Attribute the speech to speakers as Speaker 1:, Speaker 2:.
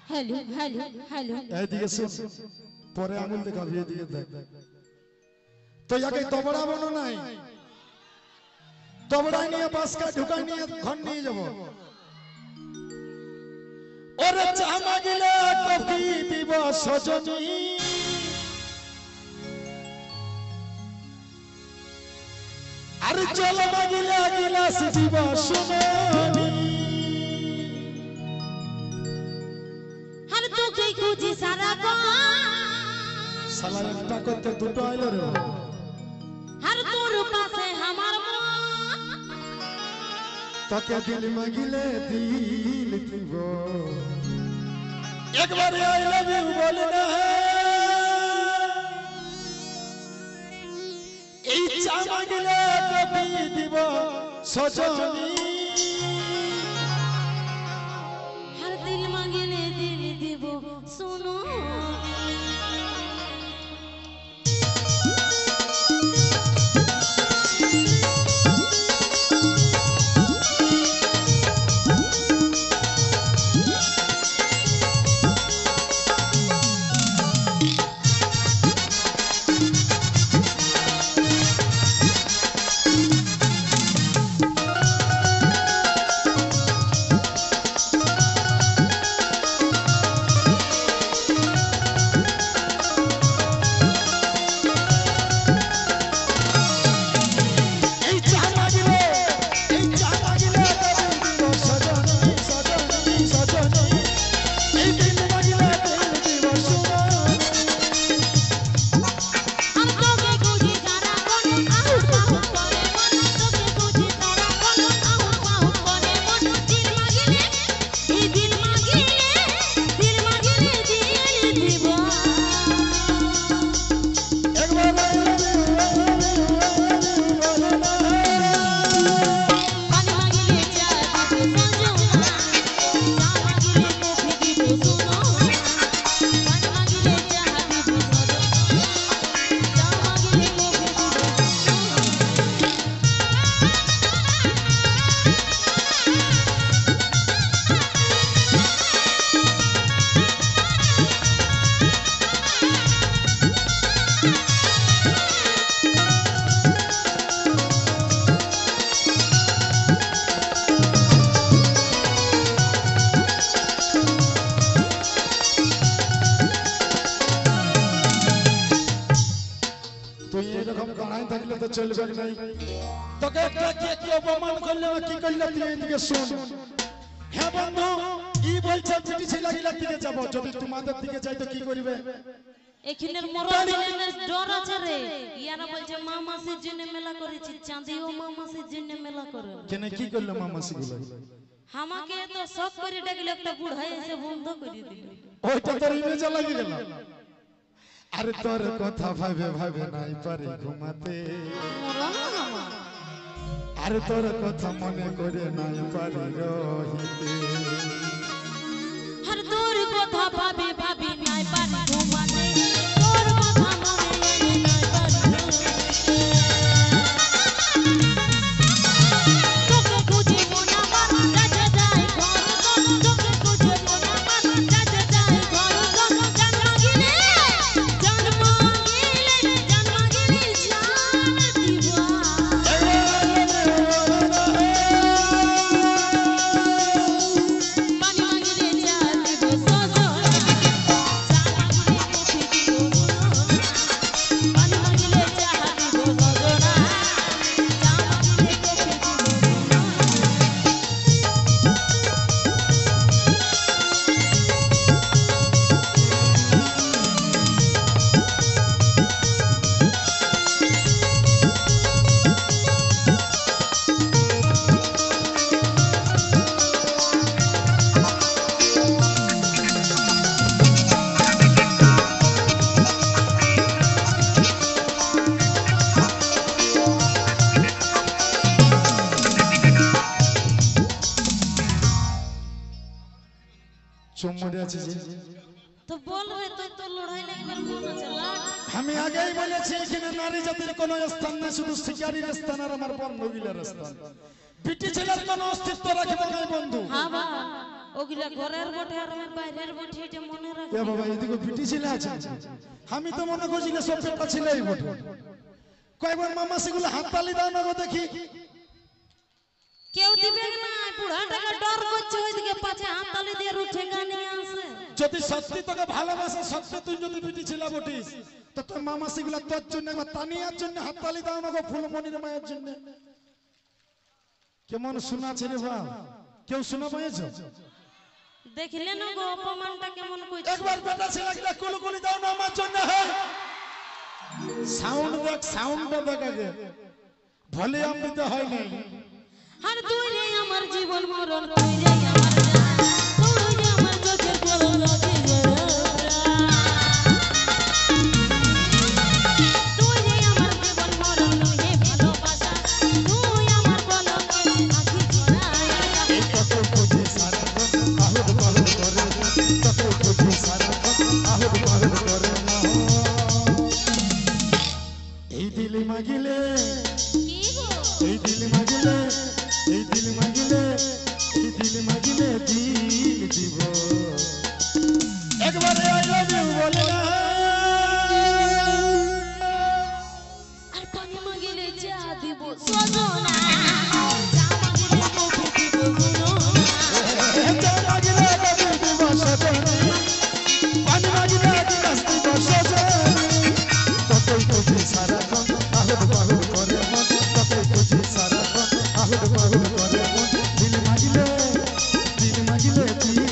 Speaker 1: hello hello hello
Speaker 2: এদিকে শুন পরে আঙুল দেখাবি এদিকে দেখ তো ইয়াকে তবড়া বনো নাই তবড়া নিয়ে বাসকা ঢুকাই নিয়ে ঘর নিয়ে যাব ওরে চা মাগিলে কফি দিব সজনী আর জল মাগিলে গিলাস দিব সুমনি
Speaker 1: हर तू के खुजी सारा को
Speaker 2: साला একটা করতে দুটো আইলো রে
Speaker 1: हर तू रूपा से हमार मन
Speaker 2: তোকে দিল মাগিলে দিল দিব একবার আই লাভ ইউ বল না এই চা মাগিলে কবি দিব সজনী
Speaker 1: हर दिल मांगले दिल दीबो सुनो
Speaker 2: চলবে নাই তোকে একটা কি অপমান করলে কি করলে তুই এদিকে শুন হ্যাঁ বন্ধু ই বলছে পিটি ছিলা গিলা দিকে যাব যদি তোমাদের দিকে যাই তো কি করবে
Speaker 1: এখানের মরণের ডর আছে রে ইয়ারা বলছে মা মাসির জন্য মেলা করেছি চাঁদিও মা মাসির জন্য মেলা করে
Speaker 2: কেন কি করলে মা মাসি গুলো
Speaker 1: আমাকে তো শক করে ডাকলে একটা বুড়াই এসে বন্ধ করে দিল
Speaker 2: ওইটা তোর ইমেজে লাগি গেল আরে তোর কথা ভাবে ভাবে নাই পারি ঘুমাতে আরে তোর কথা মনে করে নাই পারি রহিতে
Speaker 1: हर তোর কথা ভাবে ভাবে নাই পারি ঘুমাতে তোর কথা মনে নাই পারি তোকে খুঁজে মনা মান রাজা যায় ঘর তোকে খুঁজে মনা মান রাজা যায় ঘর জান মাগিলে জান মাগিলে
Speaker 2: চুম্মরে আছে যে
Speaker 1: তো বল রে তুই তো লড়াই লাগবার মন আছে লাগ
Speaker 2: আমি আগেই বলেছি এখানে নারী জাতির কোনো স্থান নেই শুধু শিকারীর স্থান আর আমার বন্ধুগিলার স্থান বিটি ছেলের কোনো অস্তিত্ব রাখবে না বন্ধু
Speaker 1: হ্যাঁ বা ও ওগুলা ঘরের বটে আর আমি বাইরের বটে যে মনে রাখি
Speaker 2: এ বাবা এদিকে পিটি ছিল আছে আমি তো মনে করছিলাম সব পেটা ছিলই বটে কয়েকবার মামা সেগুলো হাত তালি দাও না গো দেখি
Speaker 1: কেউ দিবে না বুড়াটাকে ডর করছে ওইদিকে পাছে হাততালি দিয়ে উঠে গানে আসে
Speaker 2: যদি সত্যি তোকে ভালোবাসে সত্যি তুই যদি পিটি ছিল বটিস তো তোর মামা সেগুলো তোর জন্য একবার তানিয়ার জন্য হাত তালি দাও না গো ফুলমণির মায়ের জন্য কেমন শোনাছে রে বাবা কেউ শোনা পাইছো
Speaker 1: দেখলে না গো অপমানটা কেমন কইছে
Speaker 2: একবার বেটা ছেলেগুলা কুলকুলি দাও না আমার জন্য হ্যাঁ সাউন্ডটা দেখ আগে ভলিউম দিতে হয় নাই
Speaker 1: আর তুই রে আমার জীবন মরণ তুই রে আমার জান তুই রে আমার চোখের কোল লাগে তুই রে আমার জীবন মরণ তুই হে ভালোবাসা তুই আমার কোল আখি ঝরায়
Speaker 2: এই কত বুঝি সারা আহুদ পাহুদ করে কত বুঝি সারা আহুদ পাহুদ করে এই দিল মাগিলে
Speaker 1: কি গো
Speaker 2: এই দিল মাগিলে এই দিল মাগিলে এই দিল মাগিলে দিল দিব একবার আই লাভ ইউ বলে না
Speaker 1: আর পানি মাগিলে যা দিব সজনা যা মাগিলে কফি দিব গুনো
Speaker 2: এটা মাগিলে দিল দিব সজনী পানি মাগিলে দিল দিব সজনী কতই বুঝি সারা আহুদ পাহুদ করে মন কতই বুঝি সারা আহুদ পাহুদ করে মন দিল মাগিলে দিল